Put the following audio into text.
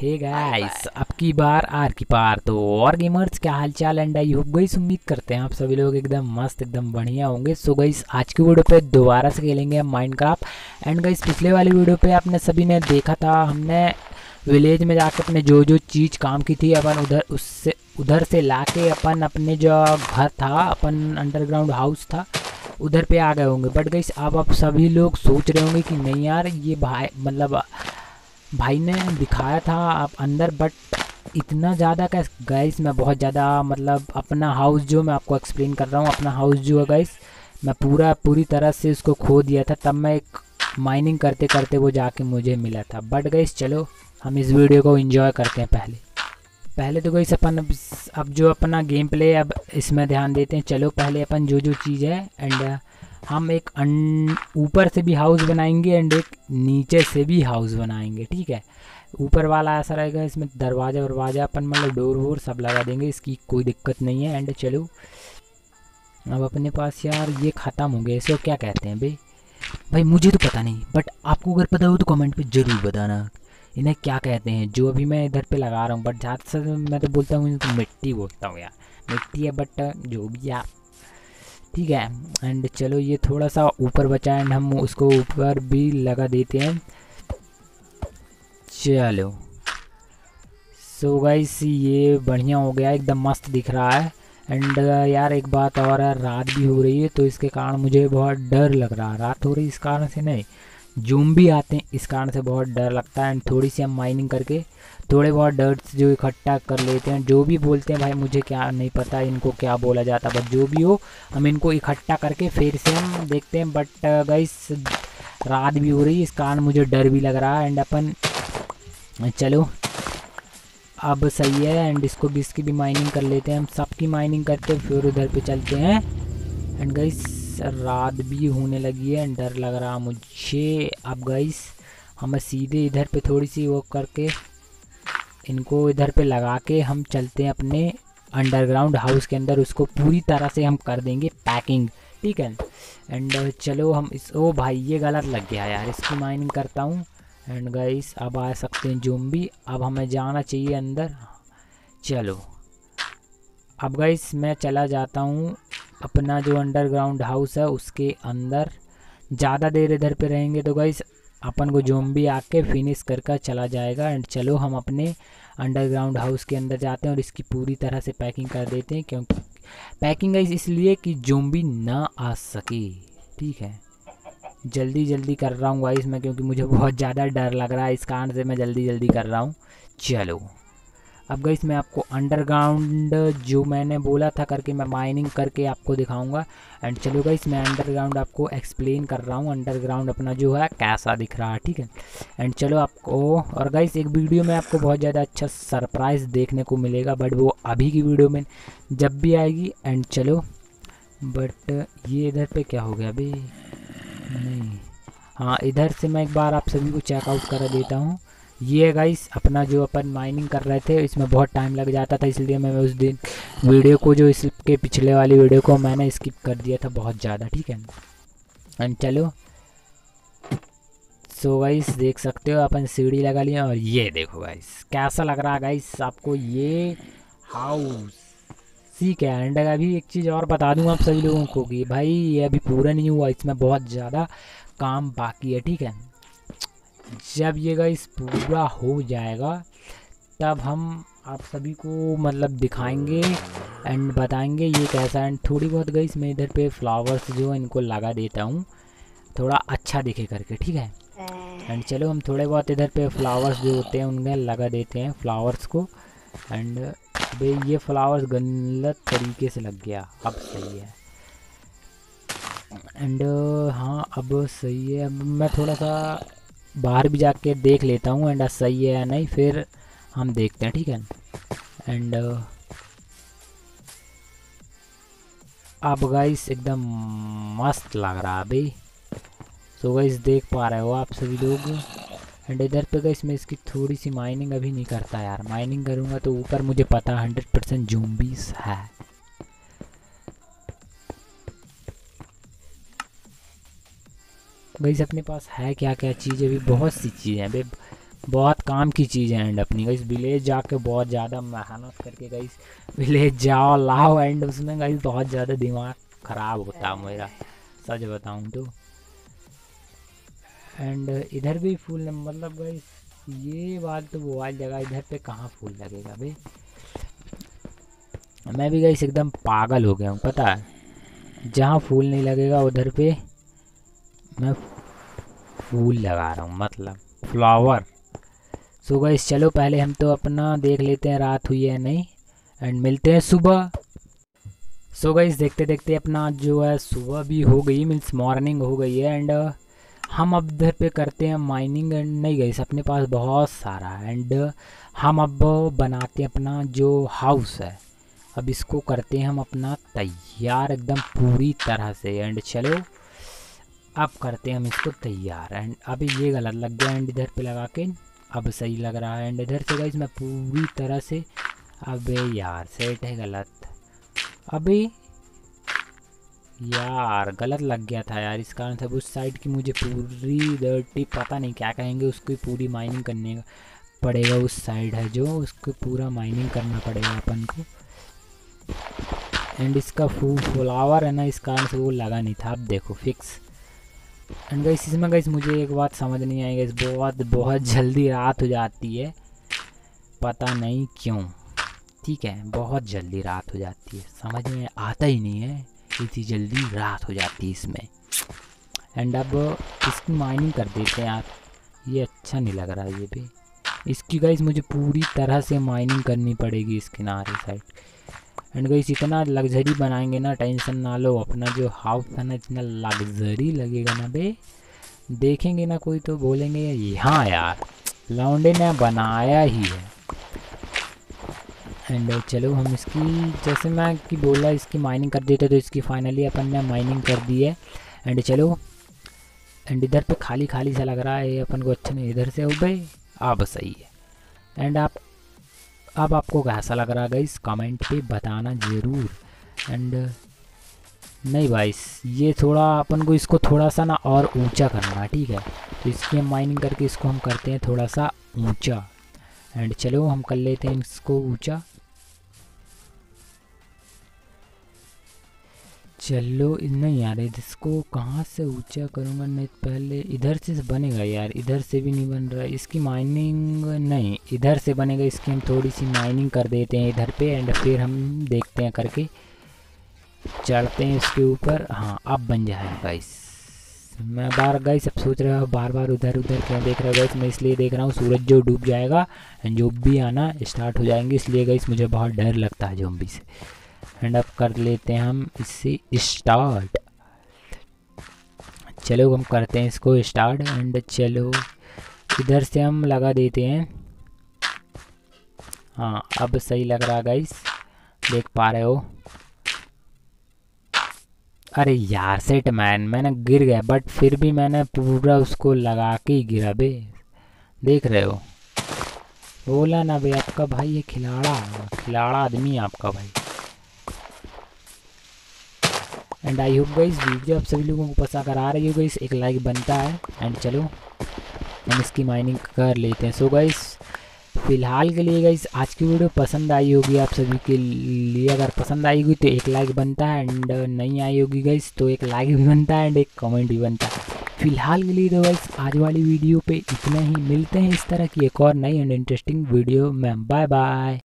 हे bye guys, bye. अब की बार are की पार। तो और गेमर्स, क्या हाल चाल एंड आई होप गाइस, उम्मीद करते हैं आप सभी लोग एकदम मस्त एकदम बढ़िया होंगे। सो गाइस, आज की वीडियो पे दोबारा से खेलेंगे हम माइनक्राफ्ट। एंड गाइस, पिछले वाली वीडियो पे आपने सभी ने देखा था, हमने विलेज में जाके अपने जो जो चीज़ काम की थी अपन उधर से लाके अपन अपने जो घर था, अपन अंडरग्राउंड हाउस था, उधर पे आ गए होंगे। बट गाइस, अब आप सभी लोग सोच रहे होंगे कि नहीं यार, ये भाई मतलब भाई ने दिखाया था आप अंदर, बट इतना ज़्यादा क्या गाइस, मैं बहुत ज़्यादा मतलब अपना हाउस जो मैं आपको एक्सप्लेन कर रहा हूँ, अपना हाउस जो है गाइस, मैं पूरी तरह से उसको खो दिया था। तब मैं एक माइनिंग करते करते वो जाके मुझे मिला था। बट गाइस चलो, हम इस वीडियो को एंजॉय करते हैं। पहले पहले तो गाइस अपन अब जो अपना गेम प्ले अब इसमें ध्यान देते हैं। चलो पहले अपन जो जो चीज़ है एंड हम एक ऊपर से भी हाउस बनाएंगे एंड एक नीचे से भी हाउस बनाएंगे, ठीक है। ऊपर वाला ऐसा रहेगा, इसमें दरवाज़ा वरवाजा अपन मतलब डोर वोर सब लगा देंगे, इसकी कोई दिक्कत नहीं है। एंड चलो, अब अपने पास यार ये ख़त्म हो गया, इसको क्या कहते हैं भाई? भाई मुझे तो पता नहीं, बट आपको अगर पता हो तो कमेंट पे ज़रूर बताना इन्हें क्या कहते हैं, जो अभी मैं इधर पे लगा रहा हूँ। बट ज़्यादातर मैं तो बोलता हूँ इनको मिट्टी बोलता हूँ यार, मिट्टी है बट जो भी यार, ठीक है। एंड चलो, ये थोड़ा सा ऊपर बचा एंड हम उसको ऊपर भी लगा देते हैं। चलो, सो गाइस, ये बढ़िया हो गया, एकदम मस्त दिख रहा है। एंड यार एक बात और है, रात भी हो रही है तो इसके कारण मुझे बहुत डर लग रहा है। रात हो रही इस कारण से नहीं, जूम भी आते हैं इस कारण से बहुत डर लगता है। एंड थोड़ी सी हम माइनिंग करके थोड़े बहुत डर्ट्स जो इकट्ठा कर लेते हैं, जो भी बोलते हैं भाई, मुझे क्या नहीं पता इनको क्या बोला जाता, बट जो भी हो, हम इनको इकट्ठा करके फिर से हम देखते हैं। बट गाइस, रात भी हो रही है इस कारण मुझे डर भी लग रहा है। एंड अपन चलो, अब सही है। एंड इसको भी, इसकी भी माइनिंग कर लेते हैं हम, सबकी माइनिंग करके फिर उधर पे चलते हैं। एंड गाइस, रात भी होने लगी है एंड डर लग रहा मुझे। अब गाइस, हमें सीधे इधर पे थोड़ी सी वो करके इनको इधर पे लगा के हम चलते हैं अपने अंडरग्राउंड हाउस के अंदर, उसको पूरी तरह से हम कर देंगे पैकिंग, ठीक है। एंड चलो हम इस, ओ भाई ये गलत लग गया यार, इसकी माइनिंग करता हूँ। एंड गाइस, अब आ सकते हैं ज़ॉम्बी, अब हमें जाना चाहिए अंदर। चलो, अब गाइस मैं चला जाता हूँ अपना जो अंडरग्राउंड हाउस है उसके अंदर। ज़्यादा देर इधर पे रहेंगे तो गाइस अपन को ज़ॉम्बी आके फिनिश करके चला जाएगा। एंड चलो, हम अपने अंडरग्राउंड हाउस के अंदर जाते हैं और इसकी पूरी तरह से पैकिंग कर देते हैं, क्योंकि पैकिंग गाइस इसलिए कि ज़ॉम्बी ना आ सके, ठीक है। जल्दी जल्दी कर रहा हूँ गाइस मैं, क्योंकि मुझे बहुत ज़्यादा डर लग रहा है, इस कारण से मैं जल्दी जल्दी कर रहा हूँ। चलो, अब गाइस मैं आपको अंडरग्राउंड जो मैंने बोला था करके, मैं माइनिंग करके आपको दिखाऊंगा। एंड चलो गाइस, मैं अंडरग्राउंड आपको एक्सप्लेन कर रहा हूँ, अंडरग्राउंड अपना जो है कैसा दिख रहा है, ठीक है। एंड चलो आपको, और गाइस एक वीडियो में आपको बहुत ज़्यादा अच्छा सरप्राइज़ देखने को मिलेगा, बट वो अभी की वीडियो में जब भी आएगी। एंड चलो, बट ये इधर पे क्या हो गया अभी? नहीं, हाँ, इधर से मैं एक बार आप सभी को चेकआउट करा देता हूँ। ये है गाइस अपना जो अपन माइनिंग कर रहे थे, इसमें बहुत टाइम लग जाता था, इसलिए मैं उस दिन वीडियो को, जो इसके पिछले वाली वीडियो को मैंने स्किप कर दिया था बहुत ज़्यादा, ठीक है। एंड चलो, सो गाइस देख सकते हो अपन सीढ़ी लगा लिया, और ये देखो गाइस कैसा लग रहा है गाइस आपको ये हाउस, ठीक है। एंड अभी एक चीज़ और बता दूँ आप सभी लोगों को कि भाई ये अभी पूरा नहीं हुआ, इसमें बहुत ज़्यादा काम बाकी है, ठीक है। जब ये गाइस पूरा हो जाएगा तब हम आप सभी को मतलब दिखाएंगे एंड बताएंगे ये कैसा। एंड थोड़ी बहुत गाइस मैं इधर पे फ्लावर्स जो है इनको लगा देता हूँ, थोड़ा अच्छा दिखे करके, ठीक है। एंड चलो, हम थोड़े बहुत इधर पे फ्लावर्स जो होते हैं उनमें लगा देते हैं फ्लावर्स को। एंड भाई ये फ्लावर्स गलत तरीके से लग गया, अब सही है। एंड हाँ, अब सही है। अब मैं थोड़ा सा बाहर भी जाके देख लेता हूँ एंड सही है या नहीं, फिर हम देखते हैं, ठीक है। एंड अब गाइस एकदम मस्त लग रहा है भाई, सो गाइस देख पा रहे हो आप सभी लोग। एंड इधर पे गाइस मैं इसकी थोड़ी सी माइनिंग अभी नहीं करता यार, माइनिंग करूँगा तो ऊपर मुझे पता 100% ज़ॉम्बीज़ है। गाइस अपने पास है क्या क्या चीज़, अभी बहुत सी चीज़ें हैं भाई, बहुत काम की चीज़ है। एंड अपनी गाइस विलेज जाके बहुत ज़्यादा मेहनत करके गाइस विलेज जाओ लाओ, एंड उसमें गाइस बहुत ज़्यादा दिमाग ख़राब होता है मेरा, सच बताऊँ तो। एंड इधर भी फूल मतलब गाइस ये बात तो वो वाली जगह, इधर पे कहाँ फूल लगेगा भाई। मैं भी गाइस एकदम पागल हो गया हूँ पता है, जहाँ फूल नहीं लगेगा उधर पे मैं फूल लगा रहा हूँ, मतलब फ्लावर। सो गाइस चलो पहले हम तो अपना देख लेते हैं रात हुई है नहीं, एंड मिलते हैं सुबह। सो गाइस देखते देखते अपना जो है सुबह भी हो गई, मीन्स मॉर्निंग हो गई है। एंड हम अब इधर पे करते हैं माइनिंग। एंड नहीं गाइस अपने पास बहुत सारा है, एंड हम अब बनाते हैं अपना जो हाउस है, अब इसको करते हैं हम अपना तैयार एकदम पूरी तरह से। एंड चलो अब करते हैं हम इसको तैयार। एंड अभी ये गलत लग गया, एंड इधर पे लगा के अब सही लग रहा है। एंड इधर से गाइस मैं पूरी तरह से, अबे यार सेट है गलत, अभी यार गलत लग गया था यार, इस कारण से उस साइड की मुझे पूरी डर्टी पता नहीं क्या कहेंगे उसको पूरी माइनिंग करने पड़ेगा। उस साइड है जो उसको पूरा माइनिंग करना पड़ेगा अपन को। एंड इसका फ्लावर है ना, इस कारण से वो लगा नहीं था, अब देखो फिक्स। एंड गाइस इसमें गाइस मुझे एक बात समझ नहीं आई गाइस, बहुत जल्दी रात हो जाती है, पता नहीं क्यों। ठीक है बहुत जल्दी रात हो जाती है, समझ में आता ही नहीं है, इतनी जल्दी रात हो जाती है इसमें। एंड अब इसकी माइनिंग कर देते हैं यार, ये अच्छा नहीं लग रहा ये भी। इसकी गाइस मुझे पूरी तरह से माइनिंग करनी पड़ेगी इस किनारे साइड। एंड गाइस इतना लग्जरी बनाएंगे ना, टेंशन ना लो, अपना जो हाउस है ना इतना लग्जरी लगेगा ना बे, देखेंगे ना कोई तो बोलेंगे ये हाँ यार लौंडे ने बनाया ही है। एंड चलो हम इसकी जैसे मैं कि बोला इसकी माइनिंग कर देते, तो इसकी फाइनली अपन ने माइनिंग कर दी है। एंड चलो एंड इधर पे खाली खाली सा लग रहा है, अपन को अच्छा नहीं, इधर से हो भाई अब सही है। एंड अब आपको कैसा लग रहा है गाइस कमेंट पे बताना ज़रूर। एंड नहीं भाई ये थोड़ा अपन को इसको थोड़ा सा ना और ऊंचा करना, ठीक है, तो इसकी हम माइनिंग करके इसको हम करते हैं थोड़ा सा ऊंचा। एंड चलो हम कर लेते हैं इसको ऊंचा। चलो नहीं यार इसको कहाँ से ऊंचा करूँगा, नहीं पहले इधर से बनेगा यार, इधर से भी नहीं बन रहा इसकी माइनिंग, नहीं इधर से बनेगा, इसकी हम थोड़ी सी माइनिंग कर देते हैं इधर पे। एंड फिर हम देखते हैं करके चढ़ते हैं इसके ऊपर। हाँ अब बन जाएगा गाइस, मैं गाइस अब सोच रहा हूँ बार बार उधर उधर क्यों देख रहा हूँ गाइस, मैं इसलिए देख रहा हूँ सूरज जो डूब जाएगा एंड जो भी आना स्टार्ट हो जाएंगे, इसलिए गाइस मुझे बहुत डर लगता है ज़ॉम्बी से। एंड अब कर लेते हैं हम इससे स्टार्ट, चलो हम करते हैं इसको स्टार्ट। एंड चलो इधर से हम लगा देते हैं, हाँ अब सही लग रहा गाइस, देख पा रहे हो। अरे यार सेट मैन मैंने गिर गया, बट फिर भी मैंने पूरा उसको लगा के ही गिरा बे, देख रहे हो, बोला ना भाई आपका भाई ये खिलाड़ा आदमी है आपका भाई। And I hope guys video आप सभी लोगों को पसंद आ रही हो गाइस, एक लाइक बनता है। एंड चलो हम इसकी माइनिंग कर लेते हैं। सो गाइस फ़िलहाल के लिए गाइस आज की वीडियो पसंद आई होगी आप सभी के लिए, अगर पसंद आई होगी तो एक लाइक बनता है, एंड नहीं आई होगी गाइस तो एक लाइक भी बनता है एंड एक कमेंट भी बनता है। फ़िलहाल के लिए तो गाइस आज वाली वीडियो पे इतना ही, मिलते हैं इस तरह की एक और नई एंड इंटरेस्टिंग वीडियो में, बाय बाय।